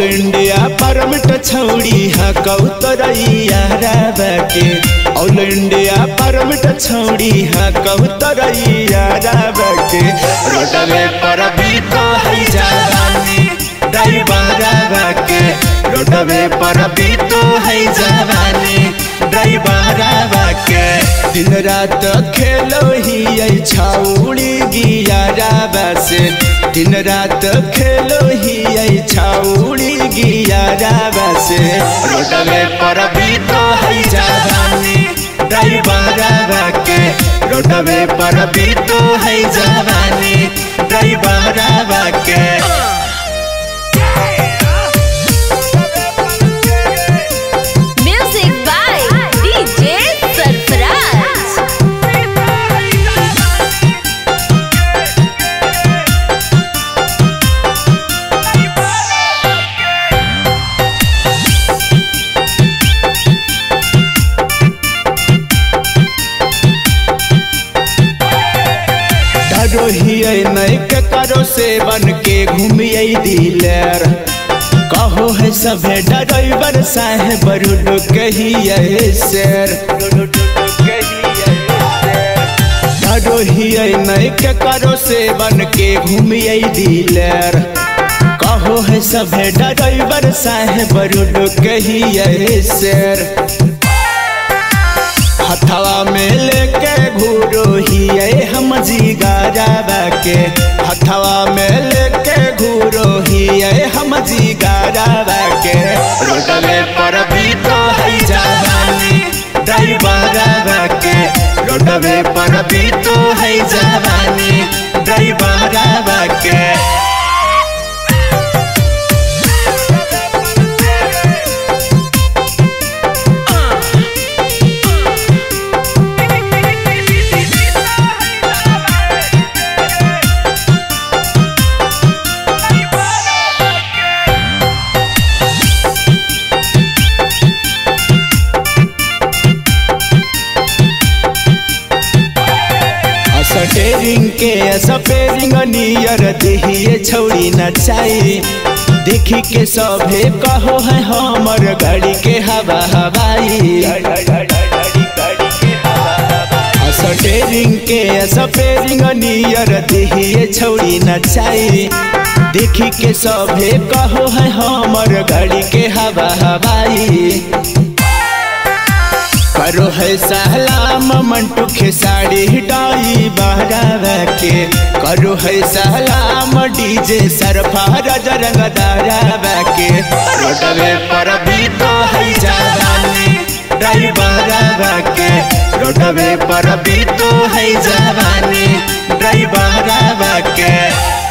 All India permit छौड़ी हा कौतरैया के ऑल इंडिया परमिट छौड़ी हा कौतरैया के रोडवे पर भी तो है जवानी ड्राइवर के रोडवे पर भी तो है जवानी ड्राइवर के दिन रात खेलो ही छौड़ी गियारा से दिन रात खेलो ही छौड़ी गियारा से रोडवे पर भी तो है जवानी ड्राइवर के रोडवे पर भी तो है जवानी ड्राइवर के नहीं के करो से बन के घूमिए दिलर कहो है सभे ड्राइवर साहेब रुड कहिए शेर डरो ही नहीं के करो से बन के घूमिए दिलर कहो है सभे ड्राइवर साहेब रुड कहिए शेर हथवा में लेके घूरो ही हम जिगारा के हथवा में लेके घूरो ही हम जिगारा के रोडवे पर भी तो है जवानी ड्राइवर के रोडवे पर भी तो है जवानी ड्राइवर के स्टेरिंग के सपेरिंग नियर दिहिए छौड़ी नचाई देखी के सभे कहो है हमर गाड़ी के हवा हवाई स्टेरिंग के सपेरिंग नियर दिहिए छौड़ी नचाई देखी के सभे कहो है हमर गाड़ी के हवा हवाई करो है सलाम मंटू खेसाड़ी डाई बहरावा के करो है सलाम डीजे सरफराज रंगदारा के रोडवे पर भी तो है जवानी ड्राइवर के रोडवे पर भी तो है जवानी ड्राइवर के।